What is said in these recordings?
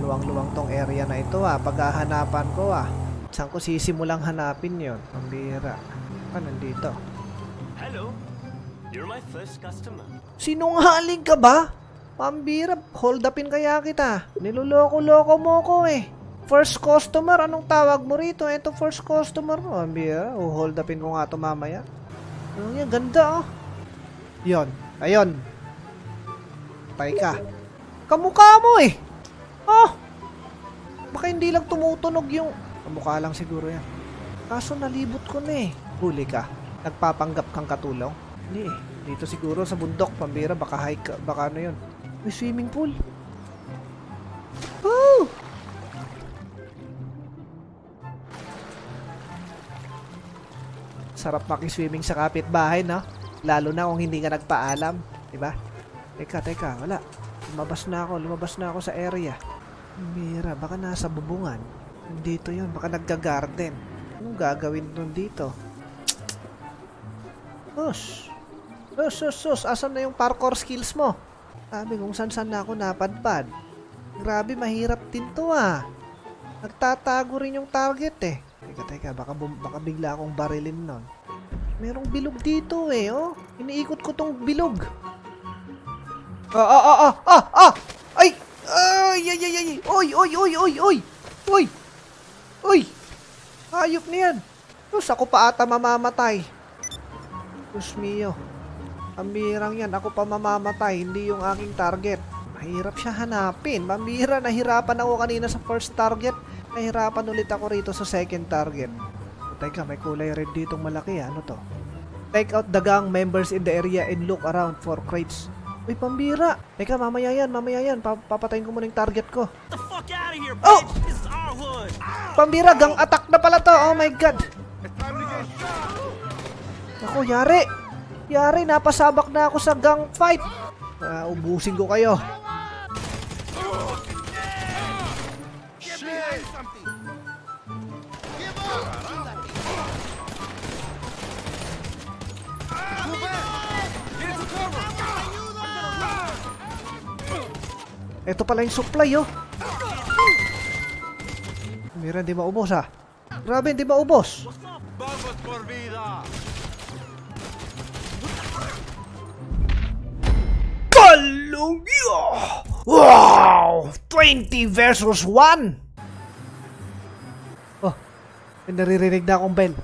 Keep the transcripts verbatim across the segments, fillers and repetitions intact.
Maluwang-luwang tong area na ito ah. Paghahanapan ko ah. Saan ko sisimulang hanapin yon? Pambira. Ah, nandito. Hello. You're my first customer. Sinungaling ka ba? Pambira, hold upin kaya kita. Niloloko-loko mo ko eh. First customer, anong tawag mo rito? Ito first customer mo. Pambira, oh, hold upin ko nga ito mamaya. Ano yan, ganda oh. Yon, ayun. Patay ka. Kamukha mo eh. Oh. Baka hindi lang tumutunog yung... Kamukha lang siguro yan. Kaso nalibot ko na eh. Huli ka. Nagpapanggap kang katulong? Hindi eh. Dito siguro sa bundok, pambira, baka hike, baka ano yun. May swimming pool. Woo! Sarap makiswimming sa kapitbahay, no? Lalo na kung hindi ka nagpaalam. Diba? Teka, teka, wala. Lumabas na ako, lumabas na ako sa area. Pambira, baka nasa bubungan. Dito yun, baka nagga-garden. Anong gagawin nun dito? Sus! Sus, sus, sus! Asan na yung parkour skills mo? Sabi kung saan-saan na ako napadpad. Grabe, mahirap din to ah. Nagtatago rin yung target eh. Teka, teka, baka, baka bigla akong barilin nun. Merong bilog dito eh, oh. Iniikot ko tong bilog. Ah, ah, ah, ah, ah, ah! Ay! Ay, ay, ay, ay! Oy, oy, oy, oy, oy! Oy! Oy! Hayop na yan. Sus, ako pa ata mamamatay. Diyos mio. Pambirang yan. Ako pa mamamatay. Hindi yung aking target. Mahirap siya hanapin. Pambira, nahirapan ako kanina sa first target. Nahirapan ulit ako rito sa second target. O, teka, may kulay red ditong malaki. Ano to? Take out the gang members in the area and look around for crates. Uy, pambira. Teka, mamaya yan. Mamaya yan. Papatayin ko muna yung target ko. Get the fuck out of here, bitch! Oh! This is our hood! Pambira, gang attack na pala to. Oh my god. Ako, yari. Yari, napasabak na ako sa gang fight. Uh, ubusin ko kayo. Ito pala yung supply, oh. Mira, hindi maubos, ah. Grabe, hindi maubos. Kalungyo! Wow! twenty versus one! Oh, may naririnig na akong bell.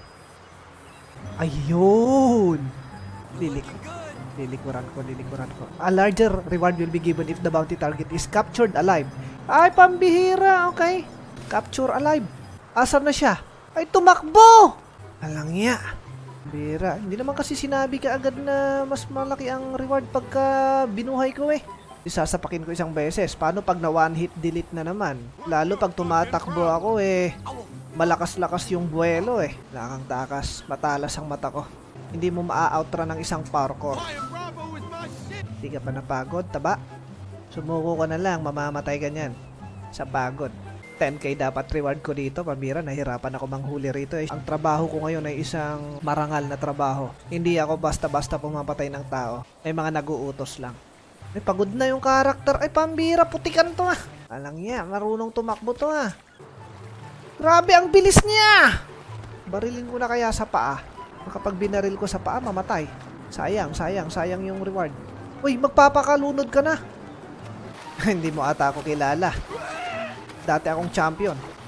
Ayun! Lilik. Lilikuran ko, lilikuran ko. A larger reward will be given if the bounty target is captured alive. Ay, pambihira, okay. Capture alive. Asan na siya? Ay, tumakbo! Alangya. Bira. Hindi naman kasi sinabi ka agad na mas malaki ang reward pagka binuhay ko eh. Isasapakin ko isang beses. Paano pag na one hit delete na naman? Lalo pag tumatakbo ako eh. Malakas-lakas yung buwelo eh. Lakang takas. Matalas ang mata ko. Hindi mo maa-outrun ng isang parkour. Hindi ka pa napagod, taba? Sumuko ka na lang, mamamatay ka niyan. Sa pagod. ten K dapat reward ko dito, pambira. Nahirapan ako manghuli rito eh. Ang trabaho ko ngayon ay isang marangal na trabaho. Hindi ako basta-basta pumapatay ng tao. May mga nag-uutos lang. Ay, pagod na yung karakter. Ay, pambira, putikan to ah. Alang niya, marunong tumakbo to ah. Grabe, ang bilis niya! Barilin ko na kaya sa paa. Kapag binaril ko sa paa, mamatay. Sayang, sayang, sayang yung reward. Uy, magpapakalunod ka na. Hindi mo ata ako kilala. Dati akong champion.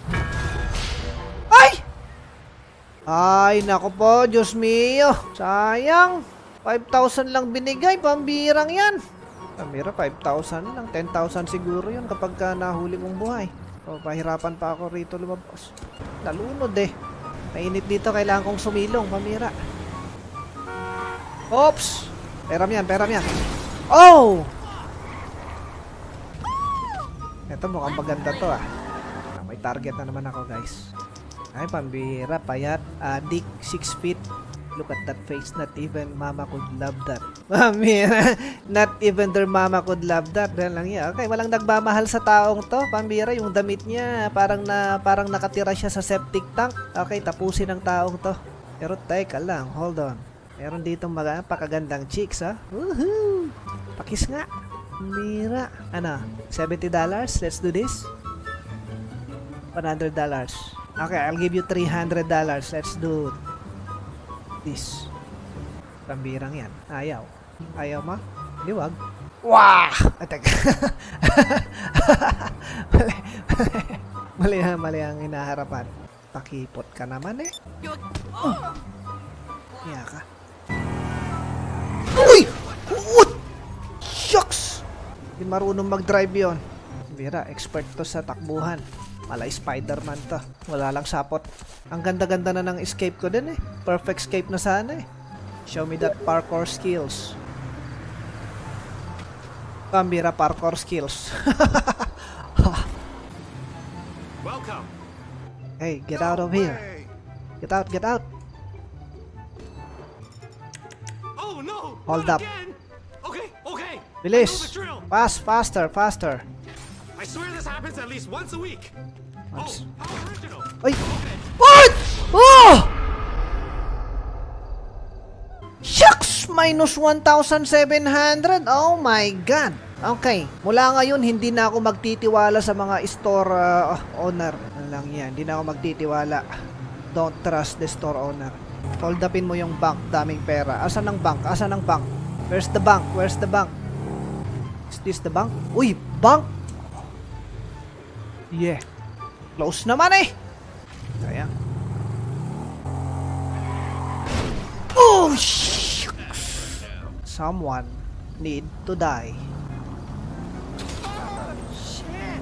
Ay! Ay, naku po, Diyos mio. Sayang. five thousand lang binigay, pambirang yan. Pambira, five thousand lang. ten thousand siguro yun kapag ka nahuli mong buhay. O, pahirapan pa ako rito lumabas. Nalunod eh. Mainit dito, kailangan kong sumilong, pamira. Oops! Peram yan, peram yan. Oh! Ito mukhang maganda to ah. May target na naman ako guys. Ay, pambira, payat, adik, six feet. Look at that face, not even mama could love that. Pambira, not even their mama could love that. Dahil lang yan. Okay, walang nagmamahal sa taong to. Pambira, yung damit niya, parang na parang nakatira siya sa septic tank. Okay, tapusin ang taong to. Pero teka lang, hold on. Meron ditong mga pakagandang chicks, ha? Woohoo! Pakis nga. Pambira. Ano? seventy dollars? Let's do this. one hundred dollars. Okay, I'll give you three hundred dollars. Let's do this. Pambirang yan. Ayaw. Ayaw mo? Liwag. Wah! At teka. mali, mali, mali, mali ang hinaharapan. Pakipot ka naman eh. Oh. Iya ka. Uy! What? Shucks! Hindi marunong mag-drive yun. Bira, expert to sa takbuhan. Malay Spider-Man to. Wala lang sapot. Ang ganda-ganda na ng escape ko din eh. Perfect escape na sana eh. Show me that parkour skills. Pambira parkour skills. Welcome. Hey, get out of here. Get out, get out. Oh no! Hold not up. Again. Okay, okay. Bilis. I know the drill. Fast, faster, faster. I swear this happens at least once a week. Once. Oh, how original. Ay! Okay. What? Oh! Shucks! Minus one thousand seven hundred. Oh my God. Okay. Mula ngayon, hindi na ako magtitiwala sa mga store uh, owner. Ano lang yan. Hindi na ako magtitiwala. Don't trust the store owner. Hold upin mo yung bank. Daming pera. Asan ang bank? Asan ang bank? Where's the bank? Where's the bank? Is this the bank? Uy! Bank! Yeah. Close naman eh. Kaya. Oh, shucks. Someone need to die. Shit.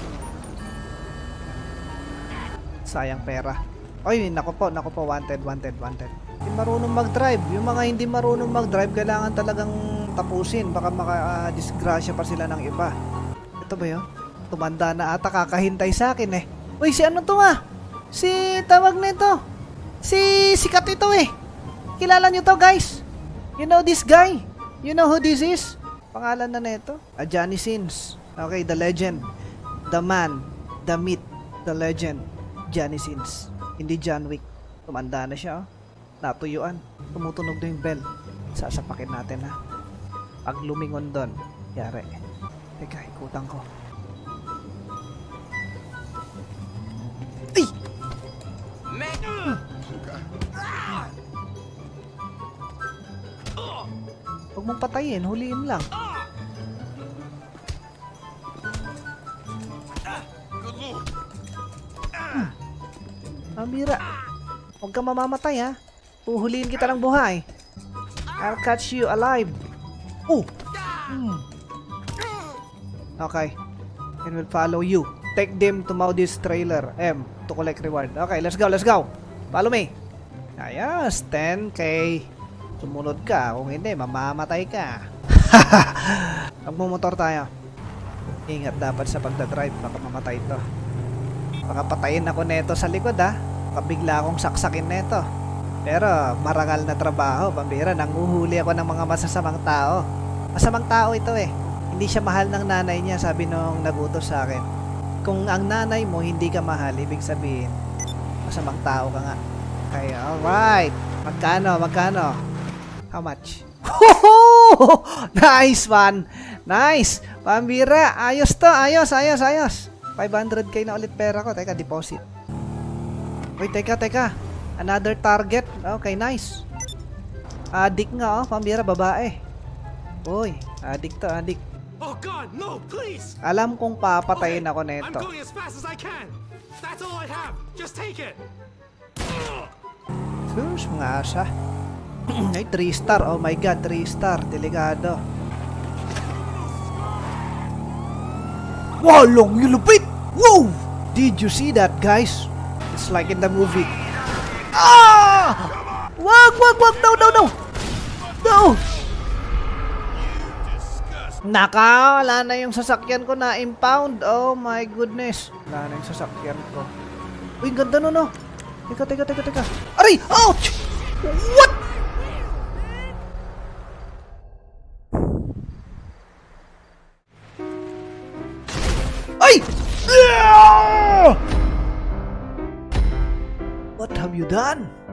Sayang pera. Oy, nako po, nako po. Wanted, wanted, wanted. Hindi marunong mag-drive. Yung mga hindi marunong mag-drive, kailangan talagang tapusin. Baka maka-disgrasya pa sila ng iba. Ito ba yun? Tumanda na ata, kakahintay sa akin eh. Uy, si ano to ah? Si tawag nito. Si sikat ito eh. Kilala nyo to guys? You know this guy? You know who this is? Pangalan na nito? Ah, Johnny Sins. Okay, the legend. The man. The myth. The legend. Johnny Sins. Hindi John Wick. Tumanda na siya oh. Natuyuan. Tumutunog na yung bell. Sasapakin natin ha. Pag lumingon doon, yari. Teka, ikutan ko. Ay! Huwag mong patayin, huliin lang. Hmm. Amira, huwag ka mamamatay ha. Uhuliin kita ng buhay. I'll catch you alive. Oh! Hmm. Okay. And we'll follow you. Take them to Maudi's trailer. M. To collect reward. Okay, let's go, let's go. Follow me. Ayos, ten K. Sumunod ka. Kung hindi, mamamatay ka. Magmumotor tayo. Ingat dapat sa pagdadrive. Baka mamatay to. Baka patayin ako neto sa likod ha. Baka bigla akong saksakin neto. Pero marangal na trabaho. Pambira, nanguhuli ako ng mga masasamang tao. Masamang tao ito eh. Hindi siya mahal ng nanay niya, sabi nung nagutos sa akin. Kung ang nanay mo hindi ka mahal, ibig sabihin, masamang tao ka nga. Kaya, alright. Magkano, magkano? How much? Nice one. Nice. Pambira, ayos to. Ayos, ayos, ayos. five hundred K na ulit pera ko. Teka, deposit. Wait, teka, teka. Another target. Okay, nice. Adik nga, oh. Pambira, babae. Uy, adik to, adik. Oh God, no, please. Alam kong papatayin ako I'm neto. going as fast as I can. That's all I have. Just take it. Sus, mga asa. Ay, three star. Oh my God, three star. Delikado. Walong yulupit! Wow! Did you see that, guys? It's like in the movie. Ah! Wag, wag, wag! No, no, no! No! Naka, wala na yung sasakyan ko na impound. Oh my goodness. Wala na yung sasakyan ko. Uy, ganda no, no. Teka, teka, teka, teka. Aray! Ouch! What? Ay! What have you done?